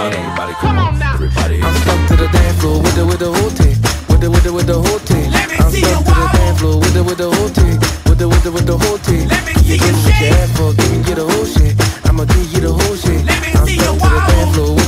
Everybody come on now. Everybody. I'm stuck to the dance floor with the whole team. With the whole team. I'm stuck to the dance floor with the whole team. With the whole team. You give me what you ask for, give me the whole shit. I'ma give you the whole shit. I'm stuck to the dance floor.